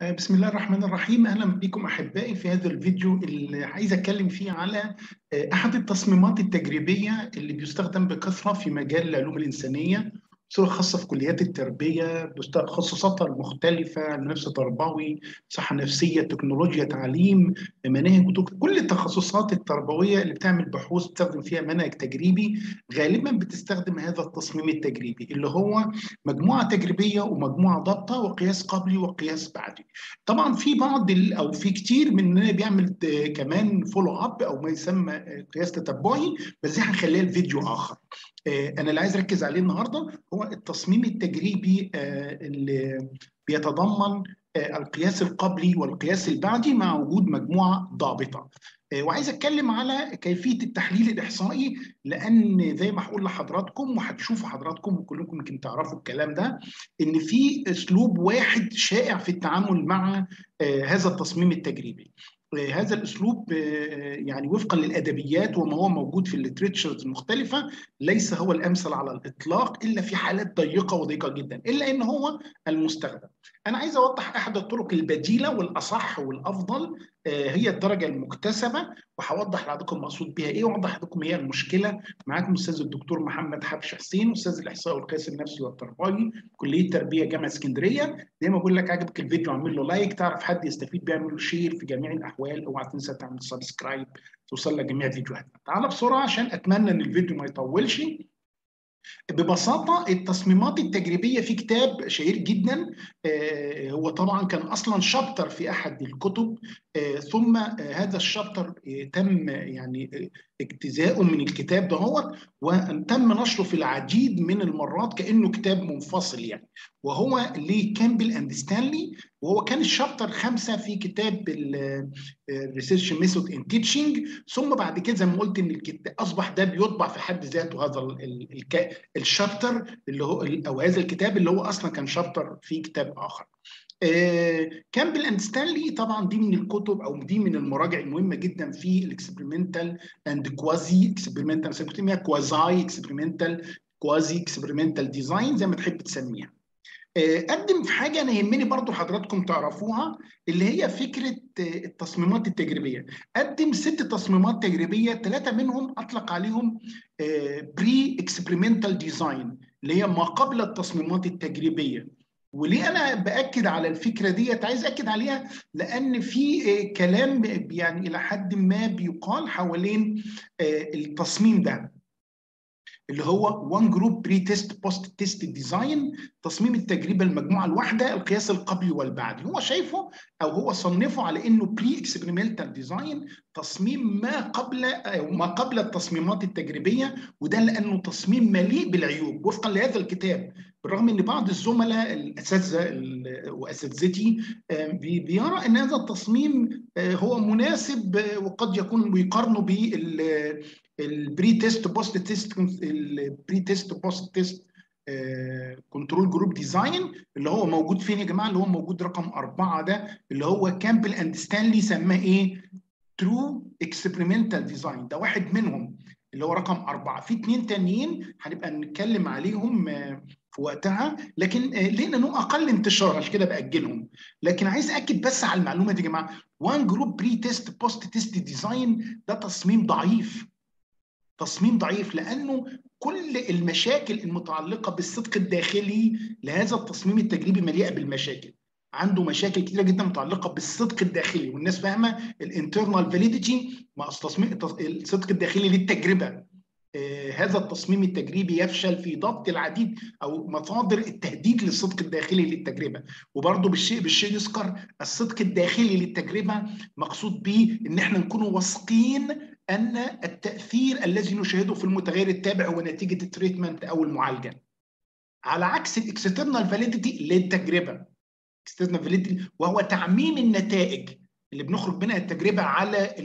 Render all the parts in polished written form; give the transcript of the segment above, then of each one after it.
بسم الله الرحمن الرحيم. أهلا بكم أحبائي في هذا الفيديو اللي عايز أتكلم فيه على أحد التصميمات التجريبية اللي بيستخدم بكثرة في مجال العلوم الإنسانية بصورة خاصة في كليات التربية بتخصصاتها المختلفة، نفس تربوي، صحة نفسية، تكنولوجيا، تعليم، مناهج، كل التخصصات التربوية اللي بتعمل بحوث بتستخدم فيها منهج تجريبي غالبا بتستخدم هذا التصميم التجريبي اللي هو مجموعة تجريبية ومجموعة ضابطة وقياس قبلي وقياس بعدي. طبعا في بعض او في كتير مننا بيعمل كمان فولو اب او ما يسمى قياس تتبعي، بس دي هنخليها الفيديو اخر. انا اللي عايز اركز عليه النهارده هو التصميم التجريبي اللي بيتضمن القياس القبلي والقياس البعدي مع وجود مجموعه ضابطه. وعايز اتكلم على كيفيه التحليل الاحصائي، لان زي ما هقول لحضراتكم وهتشوفوا حضراتكم وكلكم يمكن تعرفوا الكلام ده، ان في اسلوب واحد شائع في التعامل مع هذا التصميم التجريبي. هذا الاسلوب يعني وفقا للادبيات وما هو موجود في الليتريتشرز المختلفه ليس هو الامثل على الاطلاق الا في حالات ضيقه وضيقه جدا، الا ان هو المستخدم. انا عايز اوضح احد الطرق البديله والاصح والافضل، هي الدرجه المكتسبه، وهوضح لحضراتكم مقصود بها ايه واوضح لحضراتكم هي المشكله. معاكم الاستاذ الدكتور محمد حبش حسين، استاذ الاحصاء والقياس النفسي والتربوي، كليه تربيه جامعه اسكندريه. زي ما بقول لك، عجبك الفيديو اعمل له لايك، تعرف حد يستفيد بيعمل له شير في جميع الاحوال، اوعى تنسى تعمل سبسكرايب توصل لك جميع فيديوهاتنا. تعال بسرعه عشان اتمنى ان الفيديو ما يطولش. ببساطة التصميمات التجريبية في كتاب شهير جدا، هو طبعا كان أصلا شابتر في أحد الكتب، ثم هذا الشابتر تم يعني اجتزاؤه من الكتاب دهوت، وتم نشره في العديد من المرات كأنه كتاب منفصل يعني، وهو لكامبل أند ستانلي. وهو كان الشابتر 5 في كتاب الريسيرش ميثود ان تيتشنج. ثم بعد كده زي ما قلت ان اصبح ده بيطبع في حد ذاته، هذا الشابتر اللي هو او هذا الكتاب اللي هو اصلا كان شابتر في كتاب اخر. كامبل اند ستانلي طبعا دي من الكتب او دي من المراجع المهمه جدا في الاكسبيرمنتال اند كوازي اكسبيرمنتال، كوازاي اكسبيرمنتال، كوازي اكسبيرمنتال ديزاين، زي ما تحب تسميها. قدم في حاجه انا يهمني برضو حضراتكم تعرفوها، اللي هي فكره التصميمات التجريبيه. قدم 6 تصميمات تجريبيه، 3 منهم اطلق عليهم بري اكسبيرمنتال ديزاين، اللي هي ما قبل التصميمات التجريبيه. وليه انا باكد على الفكره ديت؟ عايز اكد عليها لان في كلام يعني الى حد ما بيقال حوالين التصميم ده، اللي هو وان جروب بري تيست بوست تيست ديزاين، تصميم التجربه المجموعه الواحده، القياس القبلي والبعدي. هو شايفه او هو صنفه على انه بري اكسبيرمنتال ديزاين، تصميم ما قبل التصميمات التجريبيه، وده لانه تصميم مليء بالعيوب وفقا لهذا الكتاب. بالرغم ان بعض الزملاء الاساتذه واساتذتي بيرى ان هذا التصميم هو مناسب، وقد يكون بيقارنه البري تيست بوست تيست، البري تيست بوست تيست كنترول جروب ديزاين، اللي هو موجود فين يا جماعه؟ اللي هو موجود رقم 4 ده، اللي هو كامبل اند ستانلي سماه ايه؟ ترو اكسبيرمنتال ديزاين. ده واحد منهم اللي هو رقم 4. في 2 تانيين هنبقى نتكلم عليهم في وقتها، لكن لانه اقل انتشار عشان كده باجلهم. لكن عايز اكد بس على المعلومه دي يا جماعه، وان جروب بري تيست بوست تيست ديزاين ده تصميم ضعيف، تصميم ضعيف، لانه كل المشاكل المتعلقه بالصدق الداخلي لهذا التصميم التجريبي مليئه بالمشاكل. عنده مشاكل كتيره جدا متعلقه بالصدق الداخلي، والناس فاهمه الانترنال فاليديتي مع الصدق الداخلي للتجربه. هذا التصميم التجريبي يفشل في ضبط العديد او مصادر التهديد للصدق الداخلي للتجربه. وبرضه بالشيء يذكر الصدق الداخلي للتجربه مقصود به ان احنا نكون واثقين ان التاثير الذي نشاهده في المتغير التابع هو نتيجه التريتمنت او المعالجه، على عكس الاكسترنال فاليديتي للتجربه. اكسترنال فاليديتي وهو تعميم النتائج اللي بنخرج منها التجربه على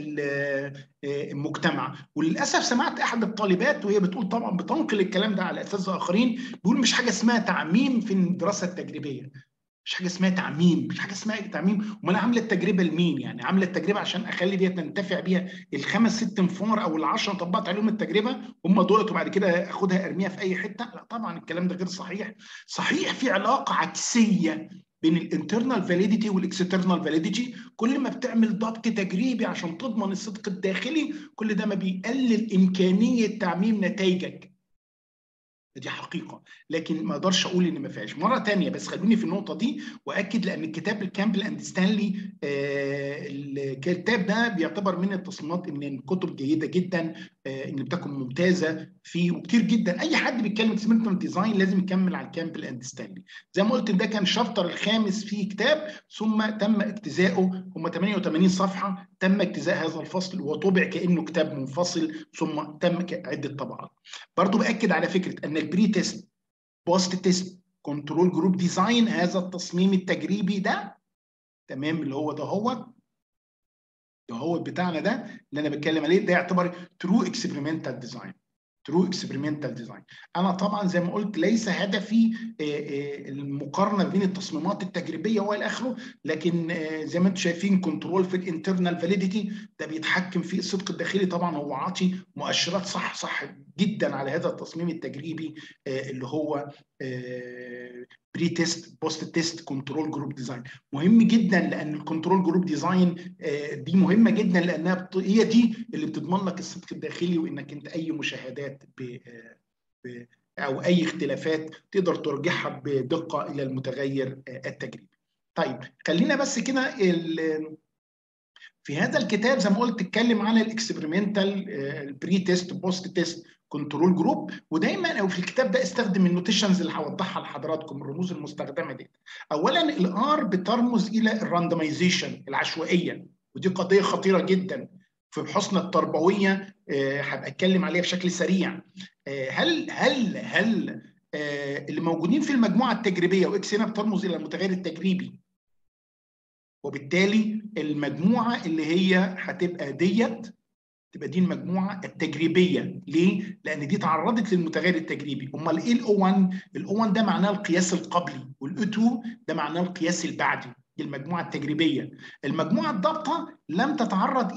المجتمع. وللاسف سمعت احد الطالبات وهي بتقول، طبعا بتنقل الكلام ده على اساتذه اخرين، بيقول مش حاجه اسمها تعميم في الدراسه التجريبيه، مش حاجه اسمها تعميم، مش حاجه اسمها تعميم. امال عامله التجربه لمين؟ يعني عامله التجربه عشان اخلي ديت ننتفع بيها الخمس ست انفار او ال10 طبقت عليهم التجربه هم دولت وبعد كده اخدها ارميها في اي حته؟ لا طبعا الكلام ده غير صحيح. صحيح في علاقه عكسيه بين الانترنال فاليديتي والاكسترنال فاليديتي. كل ما بتعمل ضبط تجريبي عشان تضمن الصدق الداخلي، كل ده ما بيقلل امكانيه تعميم نتائجك. دي حقيقه، لكن ما اقدرش اقول ان ما فيهاش. مره ثانيه بس خلوني في النقطه دي واكد، لان الكتاب الكامبل اند ستانلي الكتاب ده بيعتبر من التصميمات من الكتب جيده جدا، ان بتكون ممتازه فيه، وكتير جدا اي حد بيتكلم اكسبيرمنتال ديزاين لازم يكمل على الكامبل اند ستانلي. زي ما قلت ده كان الشابتر الخامس في كتاب، ثم تم اجتزاؤه، هم 88 صفحه، تم اجتزاء هذا الفصل وطبع كانه كتاب منفصل، ثم تم عده طبعات. برضو باكد على فكره ان البري تيست بوست تيست كنترول جروب ديزاين، هذا التصميم التجريبي ده تمام، اللي هو ده هو بتاعنا ده اللي انا بتكلم عليه، ده يعتبر ترو اكسبيرمنتال ديزاين. ترو اكسبيرمنتال ديزاين. انا طبعا زي ما قلت ليس هدفي المقارنه بين التصميمات التجريبيه والى اخره، لكن زي ما انتم شايفين كنترول في الانترنال فاليديتي ده بيتحكم في الصدق الداخلي. طبعا هو عاطي مؤشرات صح جدا على هذا التصميم التجريبي اللي هو بري تيست بوست تيست كنترول جروب ديزاين. مهم جدا لان الكنترول جروب ديزاين دي مهمه جدا، لانها هي دي اللي بتضمن لك الصدق الداخلي، وانك انت اي مشاهدات او اي اختلافات تقدر ترجعها بدقه الى المتغير التجريبي. طيب خلينا بس كده في هذا الكتاب زي ما قلت اتكلم على الاكسبيرمنتال البري تيست بوست تيست كنترول جروب، ودايما او في الكتاب ده استخدم النوتيشنز اللي هوضحها لحضراتكم، الرموز المستخدمه دي. اولا الار بترمز الى الراندمايزيشن، العشوائيه، ودي قضيه خطيره جدا في بحوثنا التربويه، هبقى اتكلم عليها بشكل سريع. هل اللي موجودين في المجموعه التجريبيه، واكس هنا بترمز الى المتغير التجريبي، وبالتالي المجموعه اللي هي هتبقى تبقى دي المجموعه التجريبيه. ليه؟ لان دي تعرضت للمتغير التجريبي. امال ايه الاو 1؟ الاو 1 ده معناه القياس القبلي، والاو 2 ده معناه القياس البعدي. دي المجموعه التجريبيه. المجموعه الضابطه لم تتعرض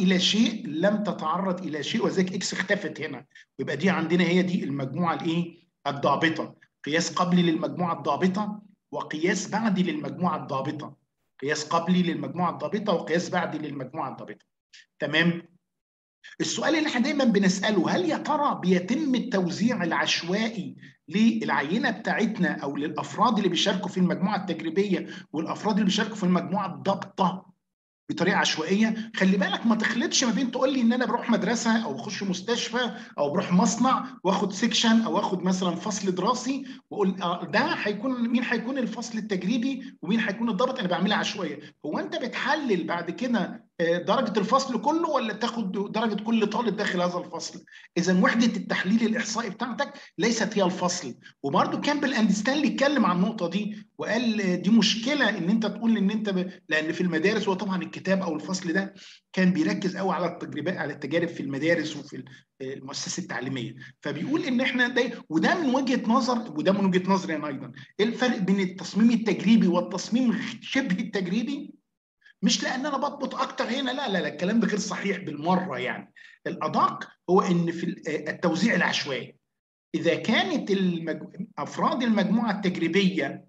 الى شيء، وذلك اكس اختفت هنا، ويبقى دي عندنا هي دي المجموعه الايه؟ الضابطه. قياس قبلي للمجموعه الضابطه، وقياس بعدي للمجموعه الضابطه. قياس قبلي للمجموعه الضابطه وقياس بعدي للمجموعه الضابطه. تمام. السؤال اللي احنا دايما بنساله، هل يا ترى بيتم التوزيع العشوائي للعينه بتاعتنا او للافراد اللي بيشاركوا في المجموعه التجريبيه والافراد اللي بيشاركوا في المجموعه الضابطه بطريقه عشوائيه؟ خلي بالك ما تخلطش ما بين تقول لي ان انا بروح مدرسه او بخش مستشفى او بروح مصنع واخد سيكشن او اخد مثلا فصل دراسي واقول ده هيكون مين هيكون الفصل التجريبي ومين هيكون الضابط. انا بعملها عشوائيه. هو انت بتحلل بعد كده درجه الفصل كله، ولا تاخد درجه كل طالب داخل هذا الفصل؟ اذا وحده التحليل الاحصائي بتاعتك ليست هي الفصل. وبرده كامبل اند ستانلي اتكلم عن النقطه دي وقال دي مشكله ان انت تقول ان انت لان في المدارس، وطبعا الكتاب او الفصل ده كان بيركز قوي على التجربات، على التجارب في المدارس وفي المؤسسات التعليميه. فبيقول ان احنا ده، وده من وجهه نظري انا ايضا، ايه الفرق بين التصميم التجريبي والتصميم شبه التجريبي؟ مش لان انا بضبط اكتر هنا، لا الكلام ده غير صحيح بالمره. يعني الادق هو ان في التوزيع العشوائي، اذا كانت افراد المجموعه التجريبيه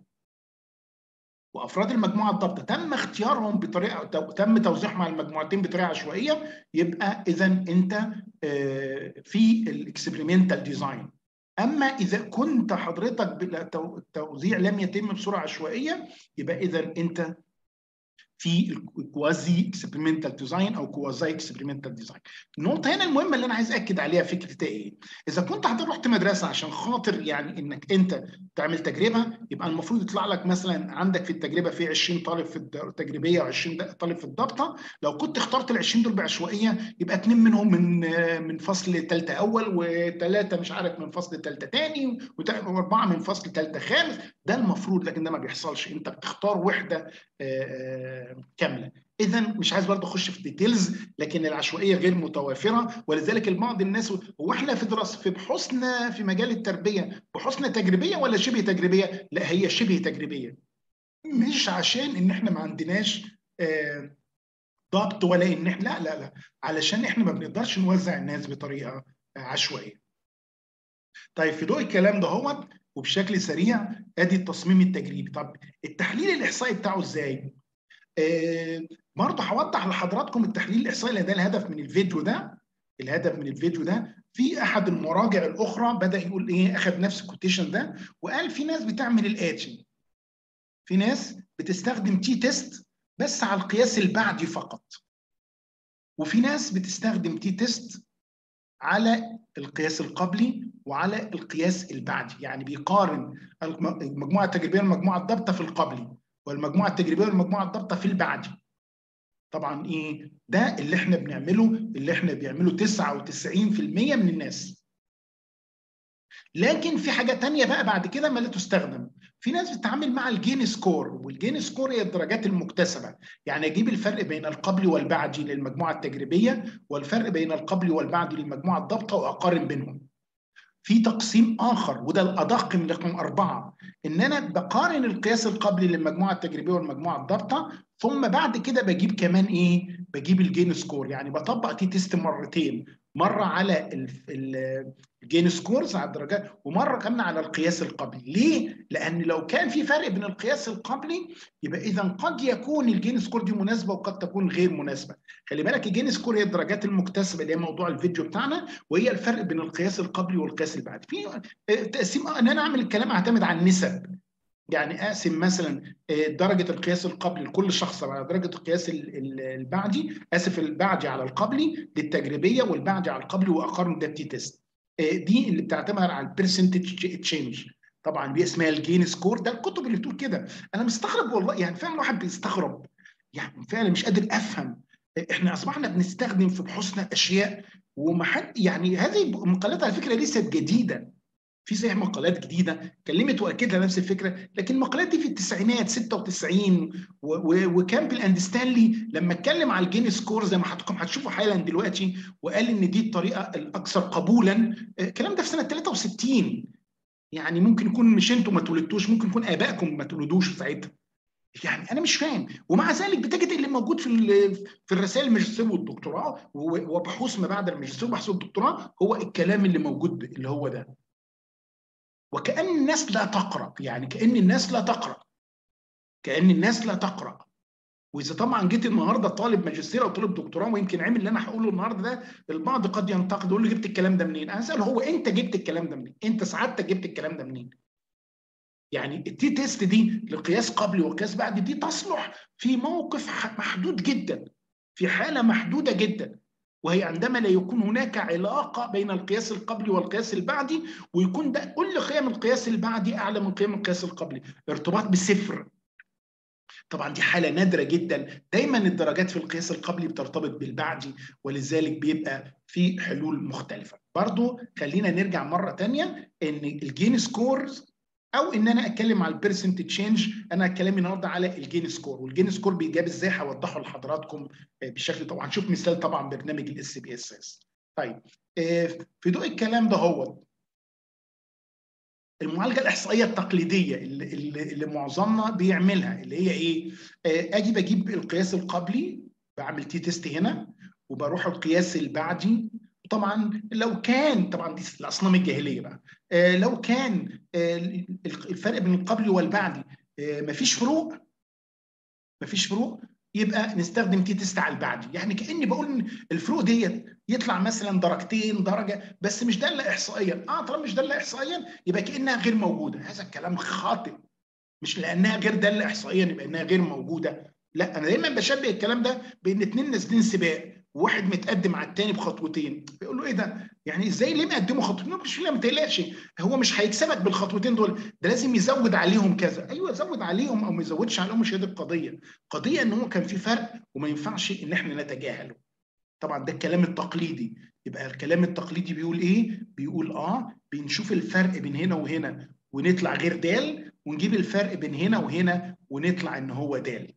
وافراد المجموعه الضابطه تم اختيارهم بطريقه، تم توزيعهم على المجموعتين بطريقه عشوائيه، يبقى اذا انت في الاكسبيرمنتال ديزاين. اما اذا كنت حضرتك التوزيع لم يتم بصوره عشوائيه، يبقى اذا انت في الكوازي اكسبيرمنتال ديزاين او كوازاي اكسبيرمنتال ديزاين. النقطه هنا المهمه اللي انا عايز اكد عليها فكره ايه؟ اذا كنت حضرتك رحت مدرسه عشان خاطر يعني انك انت تعمل تجربه، يبقى المفروض يطلع لك مثلا عندك في التجربه في 20 طالب في التجريبيه و20 طالب في الضابطه. لو كنت اخترت ال 20 دول بعشوائيه، يبقى 2 منهم من فصل ثالثه اول، وثلاثه مش عارف من فصل ثالثه ثاني، واربعه من فصل ثالثه خامس. ده المفروض، لكن ده ما بيحصلش. انت بتختار وحده كامله. اذا مش عايز برضه اخش في ديتيلز، لكن العشوائيه غير متوافره. ولذلك البعض الناس، هو احنا في دراسه في بحوثنا في مجال التربيه بحوثنا تجريبيه ولا شبه تجريبيه؟ لا، هي شبه تجريبيه. مش عشان ان احنا ما عندناش ضبط، ولا ان احنا لا علشان احنا ما بنقدرش نوزع الناس بطريقه عشوائيه. طيب في ضوء الكلام ده هو وبشكل سريع ادي التصميم التجريبي. طب التحليل الاحصائي بتاعه ازاي؟ برضه هوضح لحضراتكم التحليل الاحصائي، ده الهدف من الفيديو ده. الهدف من الفيديو ده في احد المراجع الاخرى بدا يقول ايه، اخذ نفس الكوتيشن ده وقال في ناس بتعمل الاتي، في ناس بتستخدم تي تيست بس على القياس البعدي فقط، وفي ناس بتستخدم تي تيست على القياس القبلي وعلى القياس البعدي. يعني بيقارن المجموعه التجريبيه والمجموعه الضابطه في القبلي، والمجموعه التجريبيه والمجموعه الضابطه في البعدي. طبعا ايه ده اللي احنا بنعمله، اللي احنا بيعمله 99% من الناس. لكن في حاجه تانية بقى بعد كده ما لا تستخدم. في ناس بتتعامل مع الجين سكور، والجين سكور هي الدرجات المكتسبه. يعني اجيب الفرق بين القبلي والبعدي للمجموعه التجريبيه والفرق بين القبلي والبعدي للمجموعه الضابطه واقارن بينهم. في تقسيم اخر وده الادق من رقم 4، ان انا بقارن القياس القبلي للمجموعه التجريبيه والمجموعه الضابطه، ثم بعد كده بجيب كمان ايه، بجيب الجين سكور. يعني بطبق تي تيست مرتين، مره على الجين سكورز على الدرجات، ومره كمان على القياس القبلي. ليه؟ لان لو كان في فرق بين القياس القبلي يبقى اذا قد يكون الجين سكور دي مناسبه وقد تكون غير مناسبه. خلي بالك الجين سكور هي الدرجات المكتسبه اللي هي موضوع الفيديو بتاعنا، وهي الفرق بين القياس القبلي والقياس البعدي. في تقسيم ان انا اعمل الكلام اعتمد على النسب. يعني اقسم مثلا درجه القياس القبلي لكل شخص على درجه القياس البعدي، اسف البعدي على القبلي للتجريبيه والبعدي على القبلي، واقارن ده بتي تيست. دي اللي بتعتمد على البرسنتج تشينج. طبعا دي اسمها الجين سكور. ده الكتب اللي بتقول كده. انا مستغرب والله، يعني فعلا الواحد بيستغرب، يعني فعلا مش قادر افهم. احنا اصبحنا بنستخدم في بحوثنا اشياء وما حد، يعني هذه مقالات على فكره ليست جديده. في صحيح مقالات جديده اتكلمت واكدت نفس الفكره، لكن المقالات دي في التسعينات 96 وكامبل اند ستانلي لما اتكلم على الجين سكور زي ما حضراتكم هتشوفوا حالا دلوقتي، وقال ان دي الطريقه الاكثر قبولا. الكلام ده في سنه 63. يعني ممكن يكون مش انتم ما اتولدتوش، ممكن يكون ابائكم ما اتولدوش ساعتها. يعني انا مش فاهم، ومع ذلك بتجد اللي موجود في الرسائل الماجستير والدكتوراه وبحوث ما بعد الماجستير وبحوث الدكتوراه هو الكلام اللي موجود اللي هو ده. وكأن الناس لا تقرأ، يعني كأن الناس لا تقرأ، كأن الناس لا تقرأ. وإذا طبعا جيت النهارده طالب ماجستير أو طالب دكتوراه ويمكن عامل اللي أنا هقوله النهارده ده، البعض قد ينتقد يقول لي جبت الكلام ده منين؟ أنا أسأل هو أنت جبت الكلام ده منين؟ أنت سعادتك جبت الكلام ده منين؟ يعني التي تيست دي لقياس قبلي وقياس بعدي دي تصلح في موقف محدود جدا، في حالة محدودة جدا، وهي عندما لا يكون هناك علاقة بين القياس القبلي والقياس البعدي، ويكون ده كل قيم القياس البعدي أعلى من قيم القياس القبلي، ارتباط بصفر. طبعا دي حالة نادرة جدا، دايما الدرجات في القياس القبلي بترتبط بالبعدي، ولذلك بيبقى في حلول مختلفة. برضو خلينا نرجع مرة تانية ان الجين سكورز او ان انا اتكلم على البيرسنت تشينج. انا كلامي النهارده على الجين سكور، والجين سكور بيجاب ازاي هوضحه لحضراتكم بشكل. طبعا شوف مثال طبعا برنامج الاس بي اس اس. طيب في ضوء الكلام ده هو المعالجه الاحصائيه التقليديه اللي معظمنا بيعملها اللي هي ايه؟ اجي بجيب القياس القبلي، بعمل تي تيست هنا، وبروح القياس البعدي. طبعا لو كان، طبعا دي الاصنام الجاهليه بقى، لو كان الفرق بين القبلي والبعدي مفيش فروق، مفيش فروق، يبقى نستخدم تي تيست على البعدي. يعني كاني بقول ان الفروق ديت يطلع مثلا درجتين درجه، بس مش داله احصائيا. طالما مش داله احصائيا يبقى كانها غير موجوده. هذا الكلام خاطئ. مش لانها غير داله احصائيا يبقى انها غير موجوده. لا، انا دايما بشبه الكلام ده بان اتنين نازلين سباق، وواحد متقدم على التاني بخطوتين، بيقول له ايه ده؟ يعني ازاي ليه مقدمه خطوتين؟ مش، لا ما تقلقش، هو مش هيكسبك بالخطوتين دول، ده لازم يزود عليهم كذا. ايوه زود عليهم او ما يزودش عليهم، مش هي دي القضيه. القضيه ان هو كان في فرق وما ينفعش ان احنا نتجاهله. طبعا ده الكلام التقليدي. يبقى الكلام التقليدي بيقول ايه؟ بيقول بنشوف الفرق بين هنا وهنا ونطلع غير دال، ونجيب الفرق بين هنا وهنا ونطلع ان هو دال.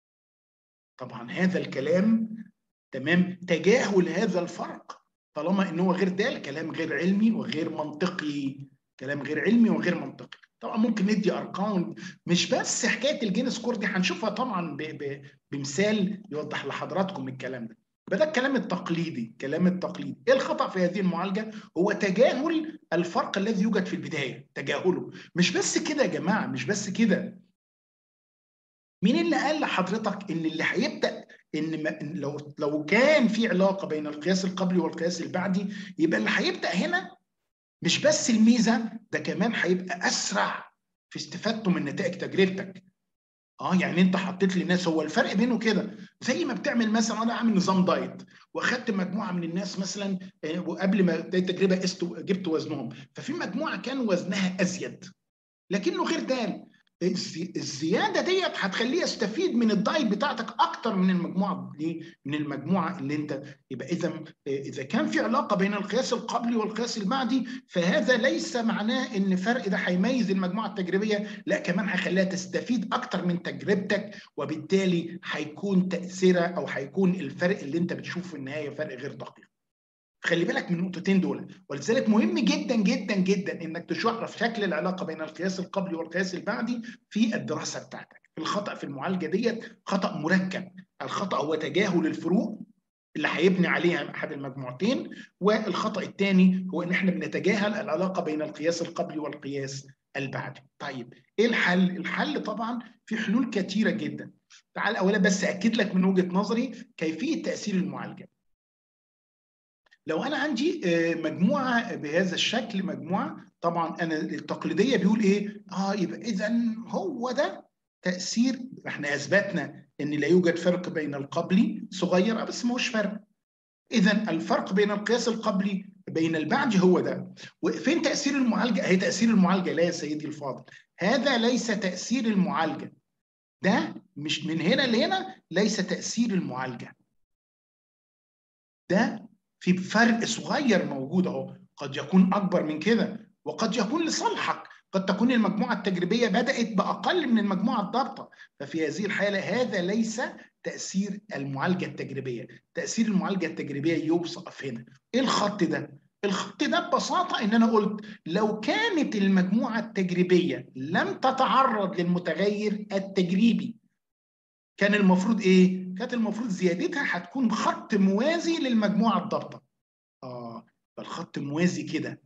طبعا هذا الكلام تمام، تجاهل هذا الفرق طالما ان هو غير دال كلام غير علمي وغير منطقي، كلام غير علمي وغير منطقي. طبعا ممكن ندي ارقام، مش بس حكايه الجين سكور دي هنشوفها طبعا بمثال يوضح لحضراتكم الكلام ده. ده الكلام التقليدي. ايه الخطأ في هذه المعالجة؟ هو تجاهل الفرق الذي يوجد في البداية، تجاهله. مش بس كده يا جماعة، مش بس كده. مين اللي قال لحضرتك ان اللي هيبدأ إن لو كان في علاقة بين القياس القبلي والقياس البعدي، يبقى اللي هيبدأ هنا مش بس الميزة، ده كمان هيبقى أسرع في استفادته من نتائج تجربتك. يعني انت حطيت للناس، هو الفرق بينه كده زي ما بتعمل مثلا، انا عامل نظام دايت واخدت مجموعه من الناس مثلا، وقبل ما تبدا التجربه جبت وزنهم، ففي مجموعه كان وزنها ازيد لكنه غير دال. الزياده ديت هتخليه يستفيد من الدايت بتاعتك اكتر من المجموعه دي، من المجموعه اللي انت. يبقى اذا كان في علاقه بين القياس القبلي والقياس البعدي، فهذا ليس معناه ان الفرق ده هيميز المجموعه التجريبيه، لا، كمان هيخليها تستفيد اكتر من تجربتك، وبالتالي هيكون تاثيرها او هيكون الفرق اللي انت بتشوفه في النهايه فرق غير دقيق. خلي بالك من النقطتين دول، ولذلك مهم جدا جدا جدا انك تعرف شكل العلاقه بين القياس القبلي والقياس البعدي في الدراسه بتاعتك. الخطا في المعالجه ديت خطا مركب. الخطا هو تجاهل الفروق اللي هيبني عليها احد المجموعتين، والخطا الثاني هو ان احنا بنتجاهل العلاقه بين القياس القبلي والقياس البعدي. طيب ايه الحل؟ الحل طبعا في حلول كثيره جدا. تعال اولا بس اكد لك من وجهه نظري كيفيه تاثير المعالجه. لو انا عندي مجموعه بهذا الشكل، مجموعه طبعا انا التقليديه بيقول ايه؟ يبقى اذا هو ده تاثير. احنا اثبتنا ان لا يوجد فرق بين القبلي صغير بس ما هوش فرق. اذا الفرق بين القياس القبلي بين البعدي هو ده. وفين تاثير المعالجه؟ هي تاثير المعالجه لا يا سيدي الفاضل، هذا ليس تاثير المعالجه. ده مش من هنا لهنا، ليس تاثير المعالجه. ده في فرق صغير موجود اهو، قد يكون اكبر من كده وقد يكون لصالحك. قد تكون المجموعه التجريبيه بدات باقل من المجموعه الضابطه، ففي هذه الحاله هذا ليس تاثير المعالجه التجريبيه. تاثير المعالجه التجريبيه يوصف هنا. ايه الخط ده؟ الخط ده ببساطه ان انا قلت لو كانت المجموعه التجريبيه لم تتعرض للمتغير التجريبي، كان المفروض ايه؟ كانت المفروض زيادتها هتكون خط موازي للمجموعه الضابطه. فالخط موازي كده.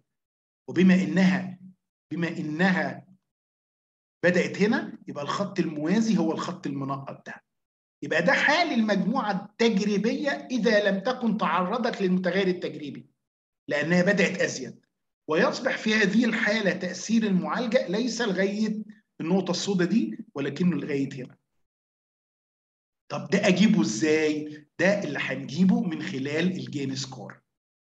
وبما انها بدات هنا، يبقى الخط الموازي هو الخط المنقط ده. يبقى ده حال المجموعه التجريبيه اذا لم تكن تعرضت للمتغير التجريبي، لانها بدات ازيد. ويصبح في هذه الحاله تاثير المعالجه ليس لغايه النقطه السوداء دي، ولكنه لغايه هنا. طب ده اجيبه ازاي؟ ده اللي هنجيبه من خلال الجين سكور.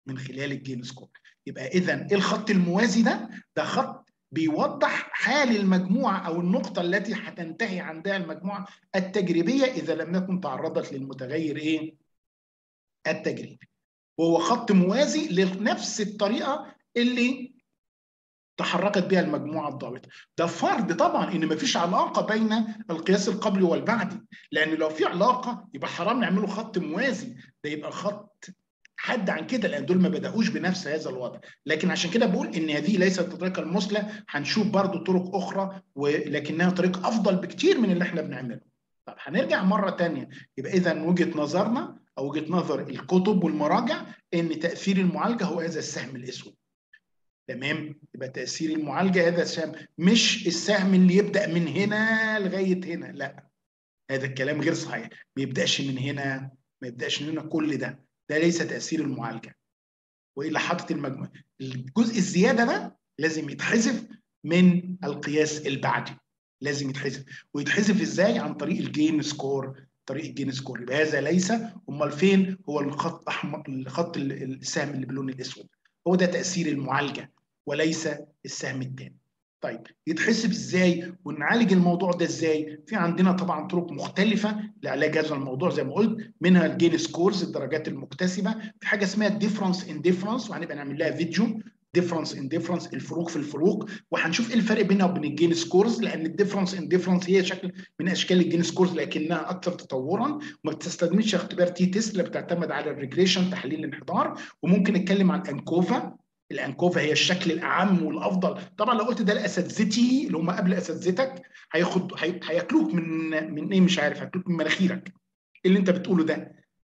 يبقى اذا ايه الخط الموازي ده؟ ده خط بيوضح حال المجموعه او النقطه التي هتنتهي عندها المجموعه التجريبيه اذا لم يكن تعرضت للمتغير ايه؟ التجريبي. وهو خط موازي لنفس الطريقه اللي تحركت بها المجموعه الضابطه. ده فرض طبعا ان مفيش علاقه بين القياس القبلي والبعدي، لان لو في علاقه يبقى حرام نعمله خط موازي، ده يبقى خط حد عن كده، لان دول ما بداوش بنفس هذا الوضع. لكن عشان كده بقول ان هذه ليست الطريقه المثلى، هنشوف برضو طرق اخرى ولكنها طريقه افضل بكتير من اللي احنا بنعمله. طب هنرجع مره ثانيه. يبقى اذا وجهه نظرنا او وجهه نظر الكتب والمراجع ان تاثير المعالجه هو هذا السهم الاسود. تمام؟ يبقى تاثير المعالجه هذا السهم، مش السهم اللي يبدا من هنا لغايه هنا، لا، هذا الكلام غير صحيح. ما يبداش من هنا، ما يبداش من هنا، كل ده ليس تاثير المعالجه. والا حاطط المجموع، الجزء الزياده ده لازم يتحذف من القياس البعدي، لازم يتحذف. ويتحذف ازاي؟ عن طريق الجين سكور. يبقى هذا ليس. امال فين هو الخط الاحمر، الخط السهم اللي باللون الاسود؟ هو ده تاثير المعالجه وليس السهم الثاني. طيب يتحسب ازاي ونعالج الموضوع ده ازاي؟ في عندنا طبعا طرق مختلفه لعلاج هذا الموضوع زي ما قلت، منها الجين سكورز، الدرجات المكتسبه. في حاجه اسمها ديفرنس ان ديفرنس، وهنبقى نعمل لها فيديو. ديفرنس ان ديفرنس، الفروق في الفروق، وهنشوف ايه الفرق بينها وبين الجين سكورز، لان الديفرنس ان ديفرنس هي شكل من اشكال الجين سكورز لكنها اكثر تطورا، وما بتستخدمش اختبار تي تيست اللي بتعتمد على الريجريشن، تحليل الانحدار. وممكن نتكلم عن انكوفا. الانكوفا هي الشكل الاعم والافضل. طبعا لو قلت ده لاساتذتي اللي هم قبل اساتذتك، هياكلوك من ايه مش عارف، هياكلوك من مناخيرك اللي انت بتقوله ده.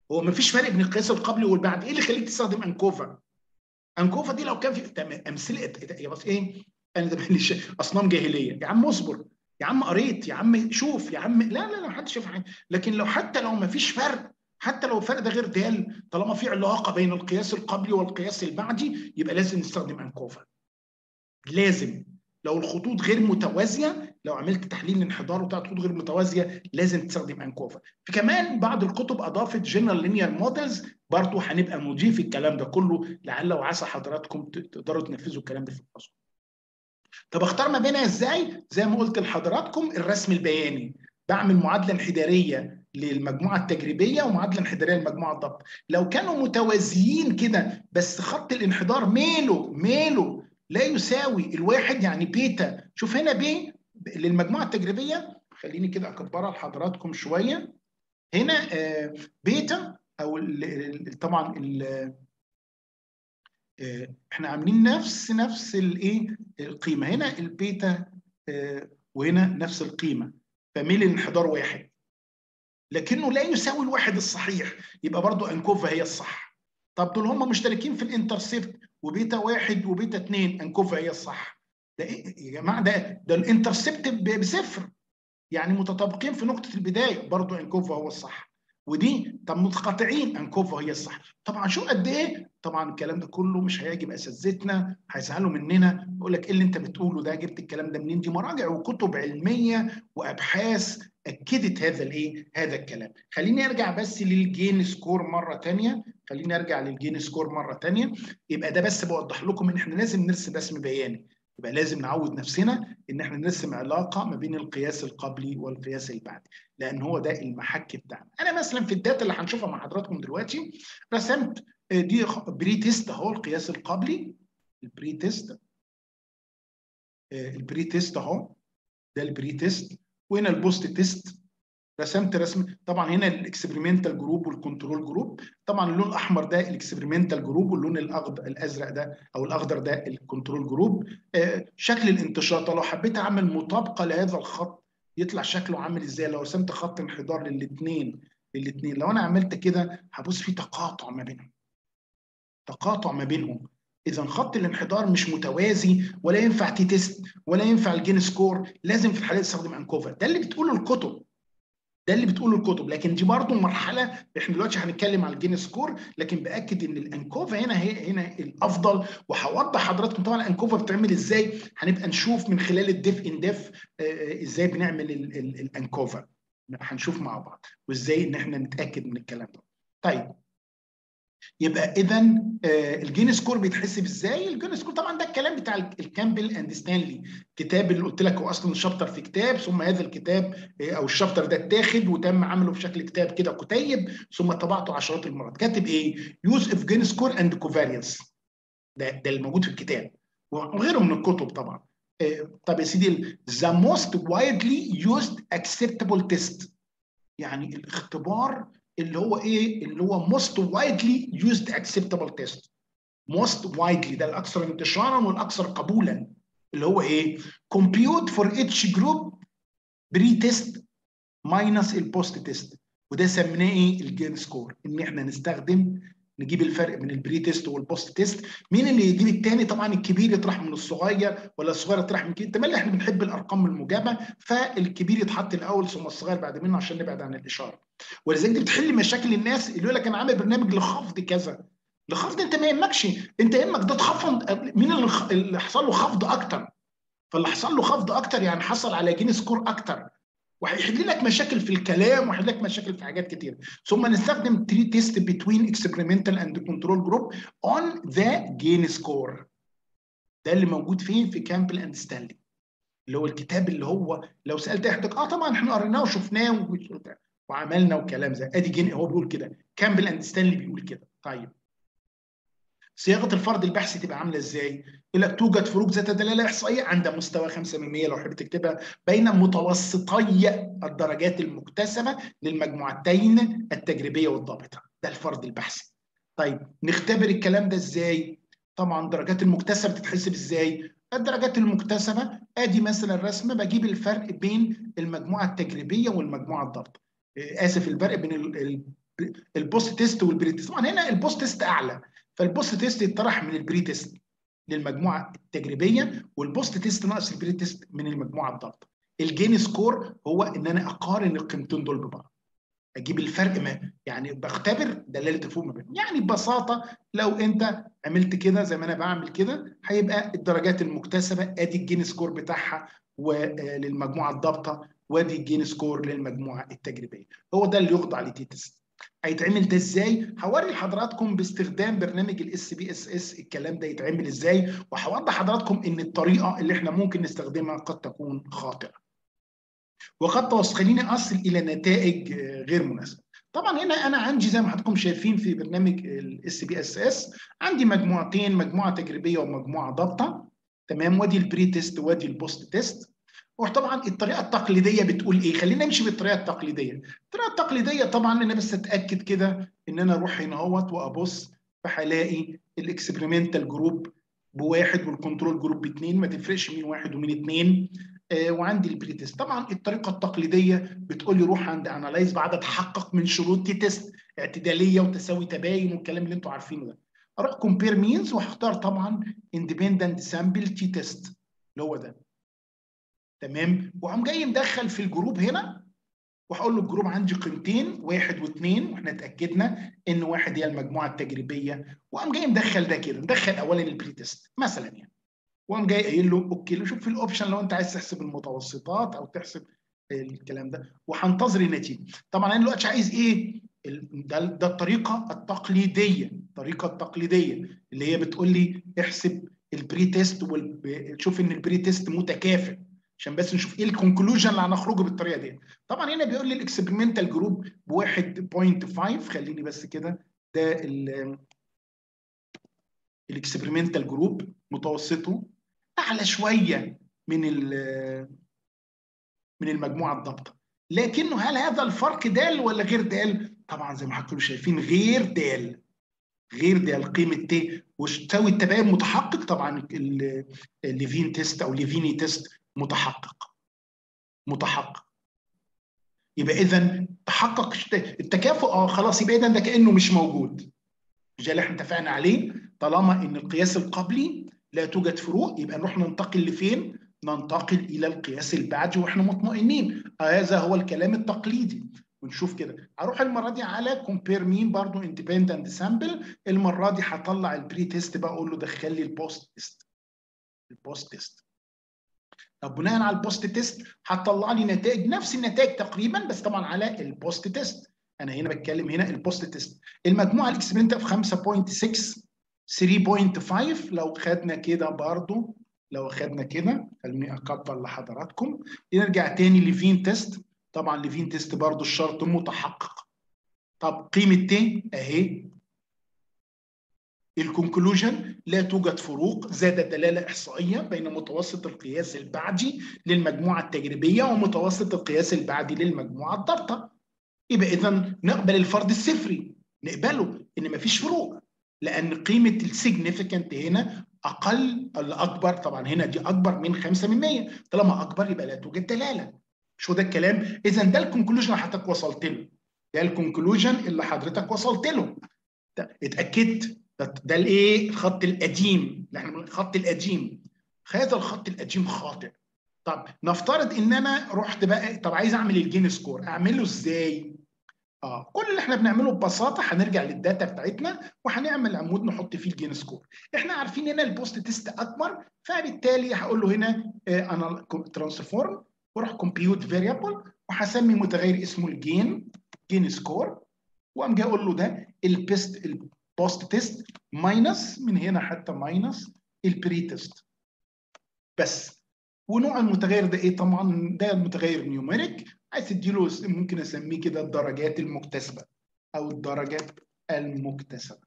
هو ما فيش فرق بين القياس القبلي والبعد. ايه اللي يخليك تستخدم انكوفا؟ انكوفا دي لو كان في امثله يا بس ايه، انا ده ماليش اصنام جاهليه يا عم، اصبر يا عم، قريت يا عم، شوف يا عم، لا لا لا محدش شاف حاجه. لكن لو حتى لو ما فيش فرق، حتى لو الفرق ده غير دال، طالما في علاقه بين القياس القبلي والقياس البعدي يبقى لازم نستخدم انكوفا. لازم. لو الخطوط غير متوازيه، لو عملت تحليل انحدار وبتاع خطوط غير متوازيه لازم تستخدم انكوفا. في كمان بعض الكتب اضافت جنرال لينير موديلز، برضه هنبقى نضيف الكلام ده كله لعل وعسى حضراتكم تقدروا تنفذوا الكلام ده في الفصل. طب اختار ما بينها ازاي؟ زي ما قلت لحضراتكم الرسم البياني، بعمل معادله انحداريه للمجموعه التجريبيه ومعادله انحداريه للمجموعه الضبط. لو كانوا متوازيين كده بس خط الانحدار ميله لا يساوي الواحد، يعني بيتا، شوف هنا ب للمجموعه التجريبيه، خليني كده اكبرها لحضراتكم شويه. هنا بيتا او طبعا احنا عاملين نفس الايه القيمه، هنا البيتا وهنا نفس القيمه، فميل الانحدار واحد، لكنه لا يساوي الواحد الصحيح، يبقى برضو انكوفا هي الصح. طب دول هم مشتركين في الانترسبت، وبيتا واحد وبيتا اتنين، انكوفا هي الصح. ده ايه يا جماعه؟ ده الانترسبت بصفر، يعني متطابقين في نقطة البداية، برضو انكوفا هو الصح. ودي طب متقاطعين، انكوفا هي الصح. طبعا شو قد ايه؟ طبعا الكلام ده كله مش هيعجب اساتذتنا، هيزعلوا مننا، يقول لك ايه اللي انت بتقوله ده، جبت الكلام ده منين؟ دي مراجع وكتب علمية وابحاث اكدت هذا الايه، هذا الكلام. خليني ارجع بس للجين سكور مرة تانية، خليني ارجع للجين سكور مرة تانية. يبقى ده بس بوضح لكم ان احنا لازم نرسم رسم بياني، يبقى لازم نعود نفسنا ان احنا نرسم علاقه ما بين القياس القبلي والقياس البعدي، لان هو ده المحك بتاعنا. انا مثلا في الداتا اللي هنشوفها مع حضراتكم دلوقتي رسمت دي بري تيست اهو، القياس القبلي، البري تيست، البري تيست اهو، ده البري تيست، وهنا البوست تيست. رسمت رسم طبعا هنا الاكسبيرمنتال جروب والكنترول جروب، طبعا اللون الاحمر ده الاكسبيرمنتال جروب، واللون الازرق ده او الاخضر ده الكنترول جروب. شكل الانتشار لو حبيت اعمل مطابقه لهذا الخط يطلع شكله عامل ازاي؟ لو رسمت خط انحدار للاثنين لو انا عملت كده هبص في تقاطع ما بينهم، تقاطع ما بينهم. اذا خط الانحدار مش متوازي، ولا ينفع تي تيست ولا ينفع الجين سكور، لازم في الحالة تستخدم انكوفا. ده اللي بتقوله الكتب، ده اللي بتقوله الكتب. لكن دي برضو مرحله، احنا دلوقتي هنتكلم على الجين سكور، لكن باكد ان الانكوفا هنا الافضل. وهوضح حضراتكم طبعا الانكوفا بتعمل ازاي، هنبقى نشوف من خلال الديف ان ديف ازاي بنعمل الانكوفا، هنشوف مع بعض وازاي ان احنا نتاكد من الكلام ده. طيب يبقى اذا الجين سكور بيتحسب ازاي؟ الجين سكور طبعا ده الكلام بتاع الكامبل اند ستانلي، كتاب اللي قلت لك هو اصلا شابتر في كتاب، ثم هذا الكتاب او الشابتر ده اتاخد وتم عمله في شكل كتاب كده كتيب، ثم طبعته عشرات المرات. كاتب ايه؟ يوز اوف جين سكور اند كوفاريانس، ده اللي موجود في الكتاب وغيره من الكتب طبعا. طب يا سيدي ذا موست وايدلي يوزد اكسبتبل تيست، يعني الاختبار اللي هو ايه، اللي هو most widely used acceptable test. most widely ده الاكثر انتشارا والاكثر قبولا، اللي هو ايه؟ compute for each group pre test minus البوست تيست. وده سميناه ايه؟ الجين سكور. ان احنا نجيب الفرق بين البري تيست والبوست تيست. مين اللي يجيب الثاني؟ طبعا الكبير يطرح من الصغير ولا الصغير يطرح من الكبير، تمام. احنا بنحب الارقام الموجبه، فالكبير يتحط الاول ثم الصغير بعد منه عشان نبعد عن الاشاره. ولذلك دي بتحل مشاكل الناس اللي يقول لك انا عامل برنامج لخفض كذا. لخفض انت ما يهمكش، انت يهمك ده اتخفض، مين اللي حصل له خفض اكتر؟ فاللي حصل له خفض اكتر يعني حصل على جين سكور اكتر، وهيحل لك مشاكل في الكلام وهيحل لك مشاكل في حاجات كتير. ثم نستخدم تري تيست بتوين اكسبيرمنتال اند كنترول جروب اون ذا جين سكور. ده اللي موجود فين؟ في كامبل اند ستانلي، اللي هو الكتاب اللي هو لو سالت احدك طبعا احنا قريناه وشفناه وعملنا وكلام زي ادي جين، هو بيقول كده، كامبل اند ستانلي بيقول كده. طيب صياغه الفرض البحثي تبقى عامله ازاي؟ يقول لك توجد فروق ذات دلاله احصائيه عند مستوى 5% لو حبيت تكتبها بين متوسطي الدرجات المكتسبه للمجموعتين التجريبيه والضابطه، ده الفرض البحثي. طيب نختبر الكلام ده ازاي؟ طبعا الدرجات المكتسبه تتحسب ازاي؟ الدرجات المكتسبه ادي مثلا الرسمه، بجيب الفرق بين المجموعه التجريبيه والمجموعه الضابطه، اسف الفرق بين البوست تيست والبري تيست. طبعا هنا البوست تيست اعلى، فالبوست تيست يطرح من البري تيست للمجموعه التجريبيه، والبوست تيست ناقص البري تيست من المجموعه الضابطه. الجين سكور هو ان انا اقارن القيمتين دول ببعض، اجيب الفرق، ما يعني بختبر دلاله الفوق ما بينهم. يعني ببساطه لو انت عملت كده زي ما انا بعمل كده، هيبقى الدرجات المكتسبه ادي الجين سكور بتاعها وللمجموعه الضابطه، وادي الجين سكور للمجموعه التجريبيه. هو ده اللي يخضع لتي تيست. هيتعمل ده ازاي؟ هوري لحضراتكم باستخدام برنامج الاس بي اس اس الكلام ده يتعمل ازاي، وهوضح لحضراتكم ان الطريقه اللي احنا ممكن نستخدمها قد تكون خاطئه، وقد توصلني اصل الى نتائج غير مناسبه. طبعا هنا انا عندي زي ما حضراتكم شايفين في برنامج الاس بي اس اس عندي مجموعتين، مجموعه تجريبيه ومجموعه ضابطه، تمام، وادي البري تيست وادي البوست تيست. وطبعا الطريقه التقليديه بتقول ايه؟ خلينا نمشي بالطريقه التقليديه. الطريقه التقليديه طبعا انا بس اتاكد كده ان انا اروح هنا اهوت وابص، فهلاقي الاكسبيرمنتال جروب بواحد والكنترول جروب باثنين، ما تفرقش مين واحد ومين اثنين. وعندي البري تيست. طبعا الطريقه التقليديه بتقول لي روح عند انالايز بعد اتحقق من شروط تي تيست، اعتداليه وتساوي تباين والكلام اللي انتم عارفينه ده. اروح كومبير مينز وهختار طبعا اندبندنت سامبل تي تيست اللي هو ده، تمام. وقام جاي مدخل في الجروب هنا، وهقول له الجروب عندي قيمتين واحد واثنين، واحنا اتاكدنا ان واحد هي المجموعه التجريبيه، وقام جاي مدخل ده كده، مدخل اولا البري تيست مثلا يعني، وقام جاي قايل له اوكي. لو شوف في الاوبشن لو انت عايز تحسب المتوسطات او تحسب الكلام ده، وهنتظر النتيجه. طبعا انا دلوقتي عايز ايه؟ ده الطريقه التقليديه، الطريقه التقليديه اللي هي بتقول لي احسب البري تيست شوف ان البري تيست متكافئ، عشان بس نشوف ايه الكونكلوجن اللي هنخرجه بالطريقه دي. طبعا هنا بيقول لي الاكسبيرمنتال جروب ب 1.5، خليني بس كده، ده الاكسبيرمنتال جروب متوسطه اعلى شويه من من المجموعه الضابطه، لكنه هل هذا الفرق دال ولا غير دال؟ طبعا زي ما حضراتكم شايفين غير دال، غير دال. قيمه ت وتساوي التباين متحقق. طبعا الليفين تيست او ليفيني تيست متحقق، متحقق. يبقى اذا تحقق التكافؤ، خلاص، يبقى اذا ده كانه مش موجود. مش ده اللي احنا اتفقنا عليه؟ طالما ان القياس القبلي لا توجد فروق، يبقى نروح ننتقل لفين؟ ننتقل الى القياس البعدي واحنا مطمئنين. هذا هو الكلام التقليدي. ونشوف كده، هروح المره دي على كومبير مين برضو اندبندنت سامبل. المره دي هطلع البري تيست بقى، اقول له دخل لي البوست تيست، البوست تيست. طب بناء على البوست تيست هتطلع لي نتائج نفس النتائج تقريبا، بس طبعا على البوست تيست. انا هنا بتكلم هنا البوست تيست. المجموعه الاكسبيرمنت في 5.6 3.5. لو خدنا كده برضو، لو خدنا كده خليني اكبر لحضراتكم، نرجع تاني لفين تيست. طبعا لفين تيست برضو الشرط متحقق. طب قيمه ت اهي، الكونكلوجن لا توجد فروق، زاد دلاله احصائيه بين متوسط القياس البعدي للمجموعه التجريبيه ومتوسط القياس البعدي للمجموعه الضابطه. يبقى اذا نقبل الفرض الصفري، نقبله ان مفيش فروق، لان قيمه السيجنيفيكانت هنا اقل ولا اكبر؟ طبعا هنا دي اكبر من 5%، طالما اكبر يبقى لا توجد دلاله. شو ده الكلام؟ اذا ده الكونكلوجن اللي حضرتك وصلت له، ده الكونكلوجن اللي حضرتك وصلت له. اتاكدت ده الايه؟ الخط القديم اللي احنا الخط القديم. هذا الخط القديم خاطئ. طب نفترض ان انا رحت بقى، طب عايز اعمل الجين سكور، اعمله ازاي؟ كل اللي احنا بنعمله ببساطه هنرجع للداتا بتاعتنا وهنعمل عمود نحط فيه الجين سكور. احنا عارفين هنا البوست تيست اكبر، فبالتالي هقول له هنا انا ترانسفورم واروح كومبيوت فاريبل، وهسمي متغير اسمه جين سكور، وقام جاي اقول له ده البوست تيست ماينس، من هنا حتى ماينس البري تيست بس. ونوع المتغير ده ايه؟ طبعا ده المتغير نيوميريك، عايز تديله ممكن اسميه كده الدرجات المكتسبه او الدرجات المكتسبه،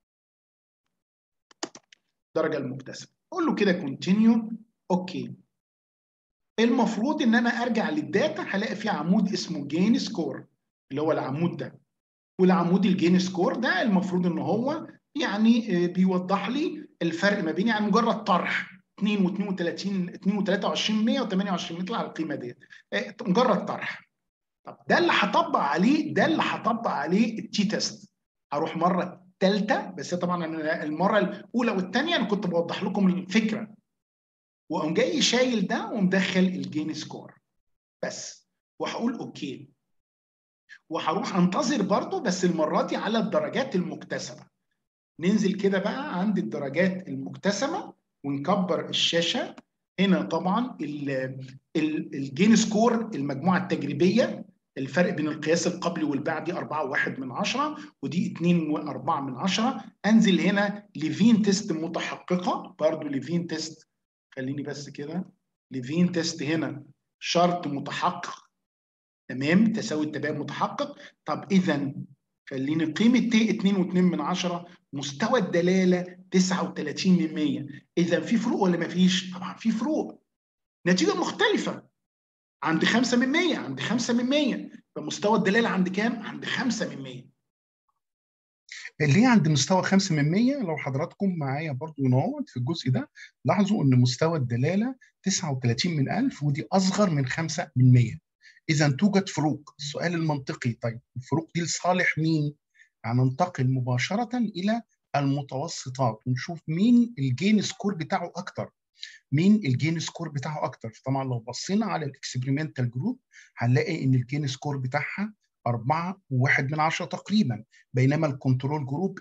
الدرجه المكتسبه. اقول له كده كونتينيو، اوكي. المفروض ان انا ارجع للداتا هلاقي في عمود اسمه جين سكور، اللي هو العمود ده. والعمود الجين سكور ده المفروض ان هو يعني بيوضح لي الفرق ما بين يعني مجرد طرح 2 و32 2 و23 128 يطلع القيمه ديت، مجرد طرح. طب ده اللي هطبق عليه التي تيست. هروح مره ثالثه، بس طبعا أنا المره الاولى والثانيه انا كنت بوضح لكم الفكره، واقوم جاي شايل ده ومدخل الجين سكور بس، وهقول اوكي، وهروح انتظر برضه بس المره دي على الدرجات المكتسبه. ننزل كده بقى عند الدرجات المكتسبه ونكبر الشاشه. هنا طبعا الجين سكور المجموعه التجريبيه، الفرق بين القياس القبلي والبعدي 4.1 ودي 2.4. انزل هنا ليفين تيست متحققه، برضو ليفين تيست، خليني بس كده، ليفين تيست هنا شرط متحقق، تمام، تساوي التباين متحقق. طب اذا خليني قيمه تي 2.2، مستوى الدلاله 39%. اذا في فروق ولا ما فيش؟ طبعا في فروق، نتيجه مختلفه، عند 5%، عند 5%، فمستوى الدلاله عند كام؟ عند 5%. اللي هي عند مستوى 5%. لو حضراتكم معايا برضو نقعد في الجزء ده، لاحظوا ان مستوى الدلاله 39 من 1000 ودي اصغر من 5%. اذا توجد فروق. السؤال المنطقي، طيب الفروق دي لصالح مين؟ هننتقل مباشره الى المتوسطات ونشوف مين الجين سكور بتاعه اكتر. مين الجين سكور بتاعه اكتر؟ طبعا لو بصينا على الاكسبيرمنتال جروب هنلاقي ان الجين سكور بتاعها 4.1 تقريبا، بينما الكنترول جروب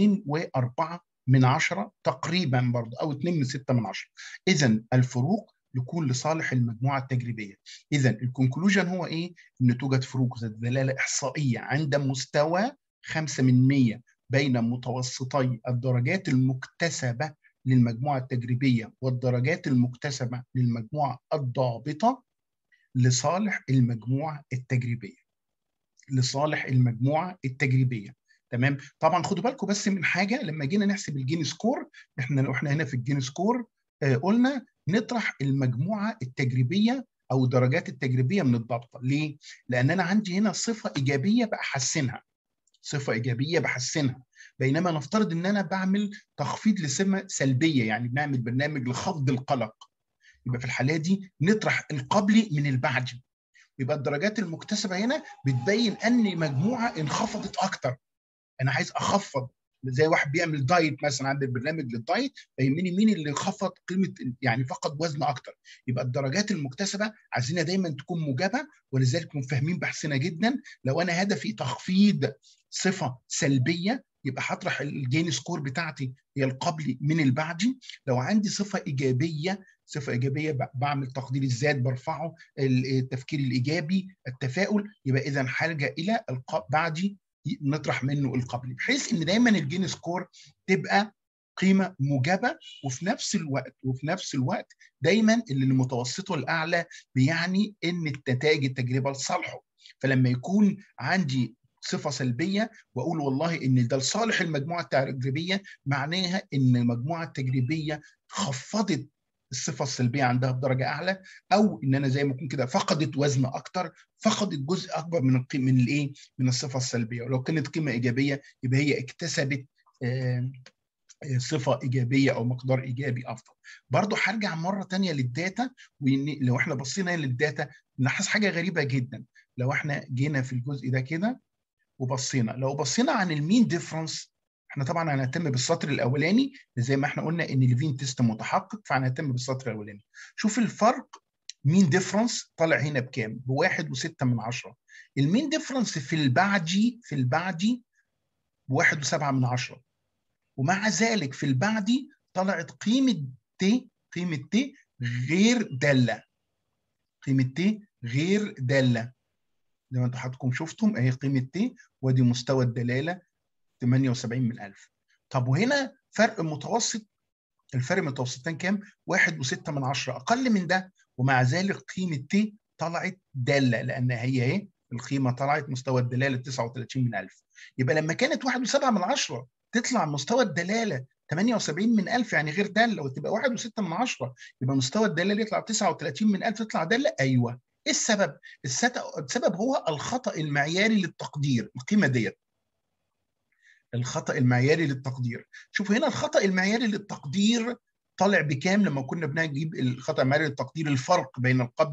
2.4 تقريبا برضه، او 2.6. اذا الفروق يكون لصالح المجموعه التجريبيه. اذا الكونكلوجن هو ايه؟ ان توجد فروق ذات دلاله احصائيه عند مستوى 5% بين متوسطي الدرجات المكتسبه للمجموعة التجريبية والدرجات المكتسبة للمجموعة الضابطة لصالح المجموعة التجريبية. لصالح المجموعة التجريبية. تمام. طبعا خدوا بالكم بس من حاجة، لما جينا نحسب الجين سكور، احنا هنا في الجين سكور قلنا نطرح المجموعة التجريبية او الدرجات التجريبية من الضابطة. ليه؟ لان انا عندي هنا صفة ايجابية بحسنها، صفه ايجابيه بحسنها، بينما نفترض ان انا بعمل تخفيض لسمه سلبيه، يعني بنعمل برنامج لخفض القلق. يبقى في الحاله دي نطرح القبلي من البعدي، يبقى الدرجات المكتسبه هنا بتبين ان مجموعه انخفضت اكتر. انا عايز اخفض، زي واحد بيعمل دايت مثلا، عندي برنامج للدايت فيهمني مين اللي خفض قيمه، يعني فقد وزن اكتر. يبقى الدرجات المكتسبه عايزينها دايما تكون موجبه، ولذلك نكون فاهمين بحثنا جدا. لو انا هدفي تخفيض صفه سلبيه يبقى هطرح الجين سكور بتاعتي هي القبلي من البعدي. لو عندي صفه ايجابيه، صفه ايجابيه بعمل تقدير الذات برفعه، التفكير الايجابي، التفاؤل، يبقى اذا هلجا الى بعدي نطرح منه القبلي، بحيث ان دايما الجين سكور تبقى قيمه موجبه. وفي نفس الوقت دايما اللي المتوسطه الاعلى بيعني ان النتائج التجربه لصالحه. فلما يكون عندي صفه سلبيه واقول والله ان ده لصالح المجموعه التجريبيه، معناها ان المجموعه التجريبيه خفضت الصفه السلبيه عندها بدرجه اعلى، او ان انا زي ما اكون كده فقدت وزن اكتر، فقدت جزء اكبر من القيمه، من الايه، من الصفه السلبيه. ولو كانت قيمه ايجابيه يبقى هي اكتسبت صفه ايجابيه او مقدار ايجابي افضل. برضو هرجع مره ثانيه للداتا، ولو احنا بصينا للداتا نلاحظ حاجه غريبه جدا. لو احنا جينا في الجزء ده كده وبصينا، لو بصينا عن المين ديفرنس، احنا طبعا هنهتم بالسطر الاولاني زي ما احنا قلنا ان الفين تيست متحقق، فهنهتم بالسطر الاولاني. شوف الفرق، مين ديفرنس طالع هنا بكام؟ ب1.6. المين ديفرنس في البعدي ب1.7، ومع ذلك في البعدي طلعت قيمة ت غير دالة. قيمة ت غير دالة زي ما انتم حضراتكم شفتم اهي قيمة ت، ودي مستوى الدلالة 78 من 1000. طب وهنا فرق متوسط، الفرق من المتوسطين كام؟ 1.6، اقل من ده، ومع ذلك قيمه ت طلعت داله، لان هي ايه؟ القيمه طلعت مستوى الدلاله 39 من 1000. يبقى لما كانت 1.7 تطلع مستوى الدلاله 78 من 1000، يعني غير داله، وتبقى 1.6، يبقى مستوى الدلاله يطلع 39 من 1000 تطلع داله. ايوه. ايه السبب؟ السبب هو الخطا المعياري للتقدير، القيمه ديت الخطأ المعياري للتقدير. شوف هنا الخطأ المعياري للتقدير طالع بكام؟ لما كنا بنجيب الخطأ المعياري للتقدير الفرق بين القبلي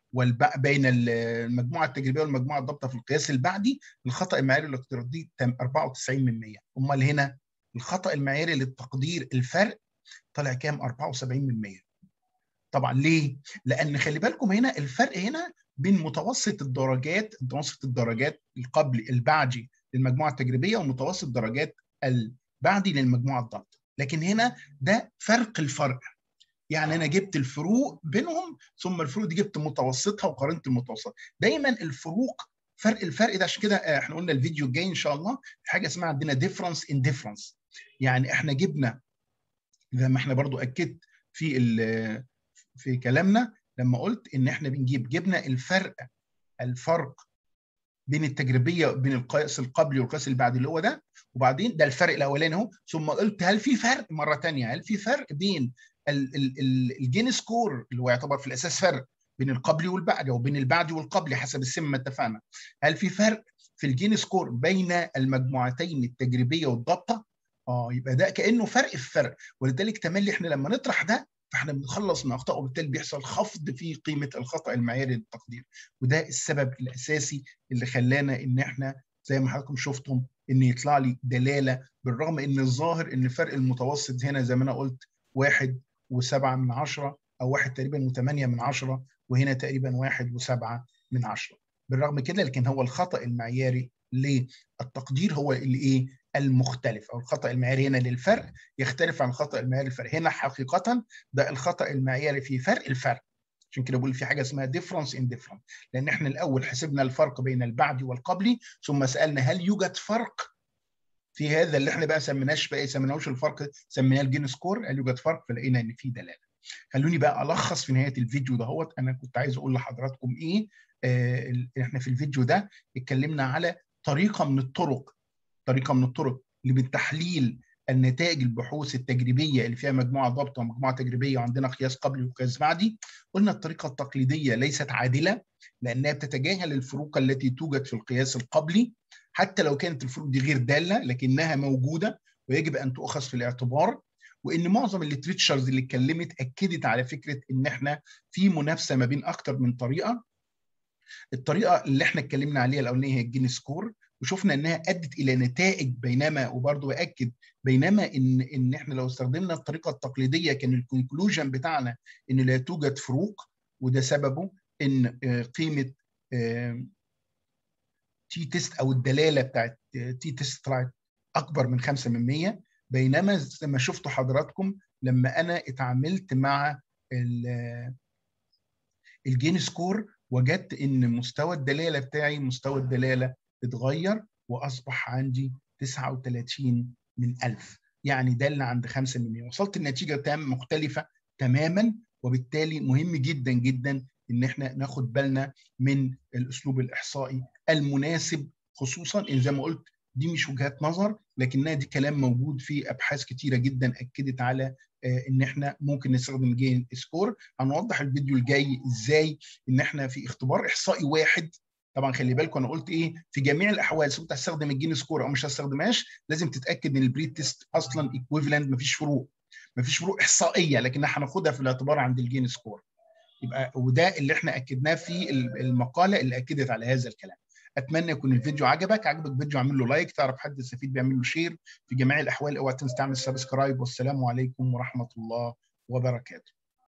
بين المجموعه التجريبيه والمجموعه الضابطه في القياس البعدي، الخطا المعياري للاقتراضي 94%. امال هنا الخطا المعياري للتقدير الفرق طلع كام؟ 74%. طبعا ليه؟ لان خلي بالكم هنا الفرق هنا بين متوسط الدرجات البعدي للمجموعه التجريبيه ومتوسط درجات البعدي للمجموعه الضابطه، لكن هنا ده فرق. يعني انا جبت الفروق بينهم، ثم الفروق دي جبت متوسطها وقارنت المتوسط. دايما الفروق الفرق ده، عشان كده احنا قلنا الفيديو الجاي ان شاء الله في حاجه اسمها عندنا ديفرنس ان ديفرنس. يعني احنا جبنا زي ما احنا برضو اكدت في كلامنا لما قلت ان احنا جبنا الفرق بين التجريبيه بين القياس القبلي والقياس البعدي اللي هو ده، وبعدين ده الفرق الاولاني اهو، ثم قلت هل في فرق مره ثانيه، هل في فرق بين الجين سكور اللي هو يعتبر في الاساس فرق بين القبلي والبعدي او بين البعدي والقبلي حسب السم ما اتفقنا، هل في فرق في الجين سكور بين المجموعتين التجريبيه والضابطه؟ يبقى ده كانه فرق في فرق، ولذلك تملي احنا لما نطرح ده فاحنا بنخلص من اخطاء، وبالتالي بيحصل خفض في قيمه الخطا المعياري للتقدير. وده السبب الاساسي اللي خلانا ان احنا زي ما حضراتكم شفتم ان يطلع لي دلاله، بالرغم ان الظاهر ان الفرق المتوسط هنا زي ما انا قلت 1.7 او 1 تقريبا و8، وهنا تقريبا 1.7. بالرغم كده لكن هو الخطا المعياري للتقدير هو اللي المختلف، او الخطا المعياري هنا للفرق يختلف عن الخطا المعياري للفرق. هنا حقيقه ده الخطا المعياري في الفرق. عشان كده بقول في حاجه اسمها ديفرنس ان ديفرنس، لان احنا الاول حسبنا الفرق بين البعدي والقبلي، ثم سالنا هل يوجد فرق في هذا اللي احنا بقى سميناهوش الفرق، سميناه الجين سكور، هل يوجد فرق؟ فلقينا ان في دلاله. خلوني بقى الخص في نهايه الفيديو دهوت انا كنت عايز اقول لحضراتكم ايه. احنا في الفيديو ده اتكلمنا على طريقه من الطرق اللي بتحليل النتائج البحوث التجريبيه اللي فيها مجموعه ضابطه ومجموعه تجريبيه وعندنا قياس قبلي وقياس بعدي. قلنا الطريقه التقليديه ليست عادله لانها بتتجاهل الفروق التي توجد في القياس القبلي، حتى لو كانت الفروق دي غير داله لكنها موجوده ويجب ان تؤخذ في الاعتبار. وان معظم الليتريتشرز اللي اتكلمت اكدت على فكره ان احنا في منافسه ما بين اكتر من طريقه. الطريقه اللي احنا اتكلمنا عليها الاولانيه هي الجين سكور، وشفنا انها ادت الى نتائج، بينما وبرضه باكد بينما ان احنا لو استخدمنا الطريقه التقليديه كان الكونكلوجن بتاعنا ان لا توجد فروق، وده سببه ان قيمه تي تيست او الدلاله بتاعت تي تيست طلعت اكبر من 5%. بينما زي ما شفتوا حضراتكم لما انا اتعاملت مع الجين سكور وجدت ان مستوى الدلاله اتغير واصبح عندي 39 من 1000، يعني دل عند 5%. وصلت النتيجه مختلفه تماما، وبالتالي مهم جدا جدا ان احنا ناخد بالنا من الاسلوب الاحصائي المناسب، خصوصا ان زي ما قلت دي مش وجهات نظر لكنها دي كلام موجود في ابحاث كتيره جدا اكدت على ان احنا ممكن نستخدم الجين سكور. هنوضح الفيديو الجاي ازاي ان احنا في اختبار احصائي واحد، طبعا خلي بالكم انا قلت ايه في جميع الاحوال سواء هتستخدم الجين سكور او مش هستخدمهاش لازم تتاكد ان البري تيست اصلا ايكويفالنت، مفيش فروق احصائيه لكنها هناخدها في الاعتبار عند الجين سكور. يبقى وده اللي احنا اكدناه في المقاله اللي اكدت على هذا الكلام. اتمنى يكون الفيديو عجبك فيديو اعمل له لايك، تعرف حد يستفيد بيعمل له شير. في جميع الاحوال اوعى تنسى تعمل سبسكرايب، والسلام عليكم ورحمه الله وبركاته.